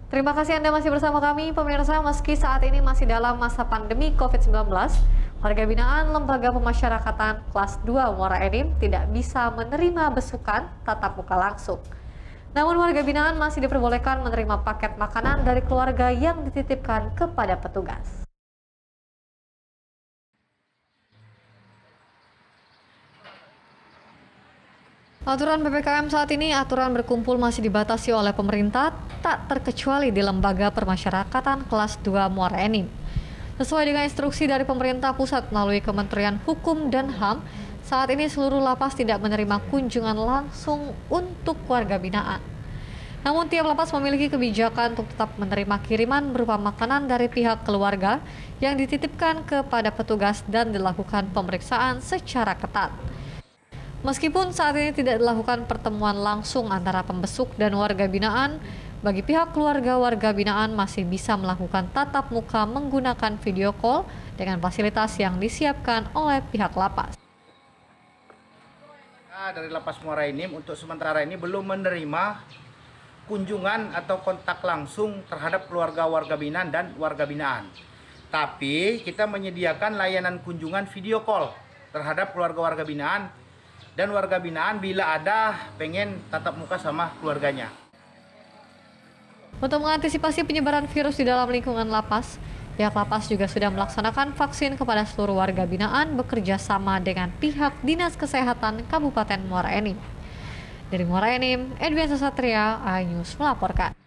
Terima kasih Anda masih bersama kami, pemirsa. Meski saat ini masih dalam masa pandemi COVID-19, warga binaan Lembaga Pemasyarakatan kelas 2 Muara Enim tidak bisa menerima besukan tatap muka langsung. Namun warga binaan masih diperbolehkan menerima paket makanan dari keluarga yang dititipkan kepada petugas. Aturan PPKM saat ini, aturan berkumpul masih dibatasi oleh pemerintah, tak terkecuali di Lembaga Permasyarakatan kelas 2 Muara Enim. Sesuai dengan instruksi dari pemerintah pusat melalui Kementerian Hukum dan HAM, saat ini seluruh lapas tidak menerima kunjungan langsung untuk warga binaan. Namun tiap lapas memiliki kebijakan untuk tetap menerima kiriman berupa makanan dari pihak keluarga yang dititipkan kepada petugas dan dilakukan pemeriksaan secara ketat. Meskipun saat ini tidak dilakukan pertemuan langsung antara pembesuk dan warga binaan, bagi pihak keluarga warga binaan masih bisa melakukan tatap muka menggunakan video call dengan fasilitas yang disiapkan oleh pihak lapas. Dari Lapas Muara Enim untuk sementara ini belum menerima kunjungan atau kontak langsung terhadap keluarga warga binaan dan warga binaan. Tapi kita menyediakan layanan kunjungan video call terhadap keluarga warga binaan dan warga binaan bila ada pengen tatap muka sama keluarganya. Untuk mengantisipasi penyebaran virus di dalam lingkungan lapas, pihak lapas juga sudah melaksanakan vaksin kepada seluruh warga binaan bekerja sama dengan pihak Dinas Kesehatan Kabupaten Muara Enim. Dari Muara Enim, Edwin Satria, iNews melaporkan.